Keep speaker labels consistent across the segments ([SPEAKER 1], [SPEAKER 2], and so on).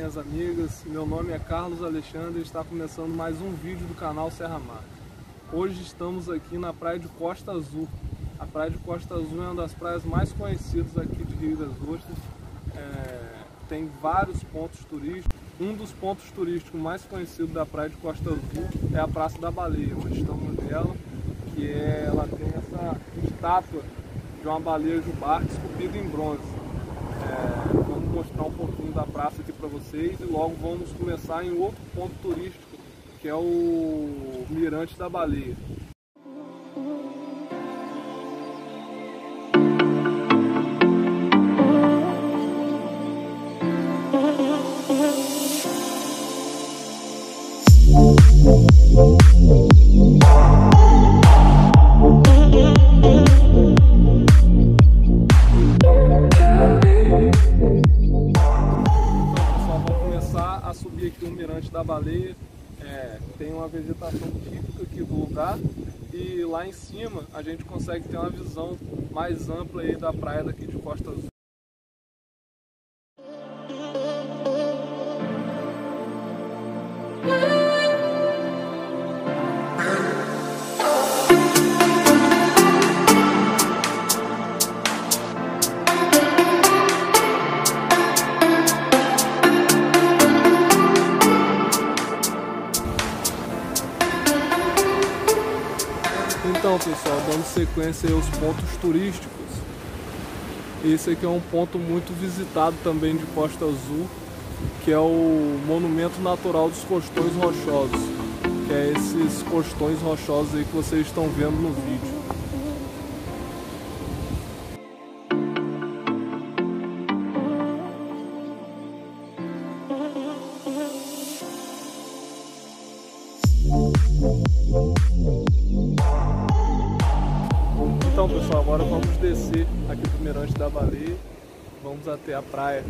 [SPEAKER 1] minhas amigas, meu nome é Carlos Alexandre e está começando mais um vídeo do canal Serra Mar. Hoje estamos aqui na praia de Costa Azul. A praia de Costa Azul é uma das praias mais conhecidas aqui de Rio das Ostras. Tem vários pontos turísticos. Um dos pontos turísticos mais conhecidos da praia de Costa Azul é a Praça da Baleia, onde estamos nela, ela tem essa estátua de uma baleia jubarte esculpida em bronze. Vamos mostrar um pouquinho da praça aqui para vocês e logo vamos começar em outro ponto turístico, que é o Mirante da Baleia. A subir aqui o Mirante da Baleia, tem uma vegetação típica aqui do lugar e lá em cima a gente consegue ter uma visão mais ampla aí da praia daqui de Costa Azul. Então, pessoal, dando sequência aos pontos turísticos, esse aqui é um ponto muito visitado também de Costa Azul, que é o Monumento Natural dos Costões Rochosos, que é esses costões rochosos aí que vocês estão vendo no vídeo. Então, pessoal, agora vamos descer aqui do Mirante da Baleia, vamos até a praia.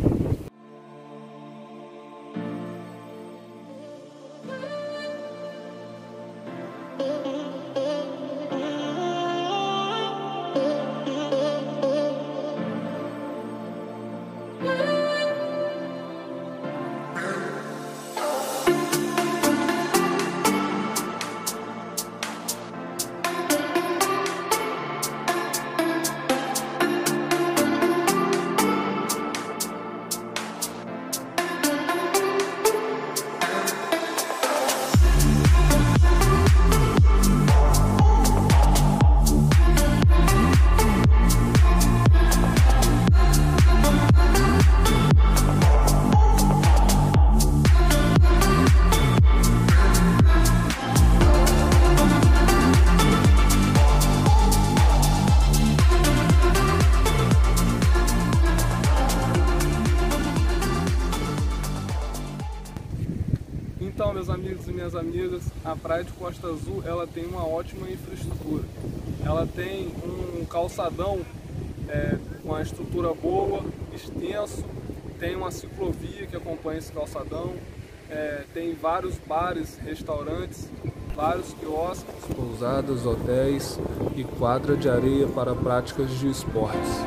[SPEAKER 1] Então, meus amigos e minhas amigas, a praia de Costa Azul ela tem uma ótima infraestrutura. Ela tem um calçadão com uma estrutura boa, extenso, tem uma ciclovia que acompanha esse calçadão, tem vários bares, restaurantes, vários quiosques, pousadas, hotéis e quadra de areia para práticas de esportes.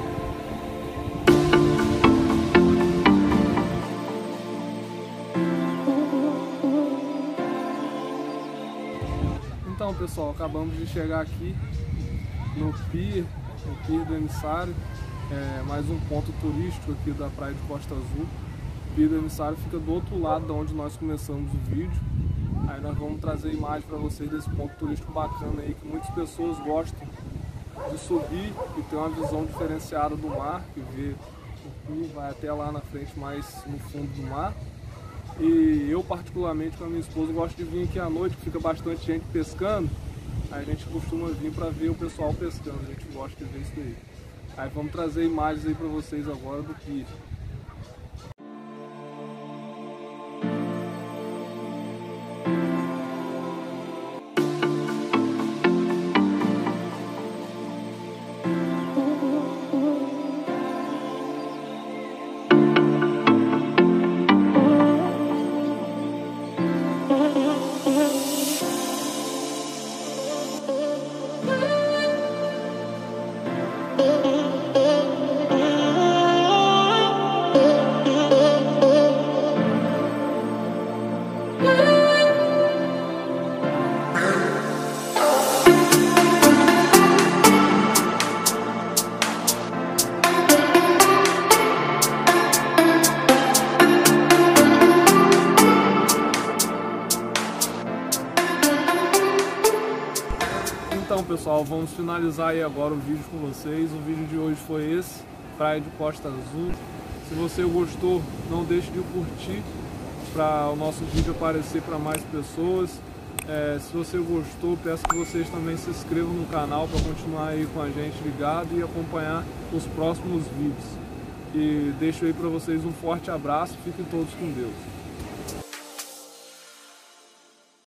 [SPEAKER 1] Então, pessoal, acabamos de chegar aqui no pier do Emissário, mais um ponto turístico aqui da praia de Costa Azul. O pier do Emissário fica do outro lado de onde nós começamos o vídeo. Aí nós vamos trazer imagem para vocês desse ponto turístico bacana aí, que muitas pessoas gostam de subir e ter uma visão diferenciada do mar, que vê o pier, vai até lá na frente, mais no fundo do mar. E eu, particularmente, com a minha esposa, gosto de vir aqui à noite, que fica bastante gente pescando. Aí a gente costuma vir para ver o pessoal pescando, a gente gosta de ver isso daí. Aí vamos trazer imagens aí para vocês agora do pier. Então, pessoal, vamos finalizar aí agora o vídeo com vocês. O vídeo de hoje foi esse, Praia de Costa Azul. Se você gostou, não deixe de curtir para o nosso vídeo aparecer para mais pessoas. Se você gostou, peço que vocês também se inscrevam no canal para continuar aí com a gente ligado e acompanhar os próximos vídeos. E deixo aí para vocês um forte abraço, fiquem todos com Deus.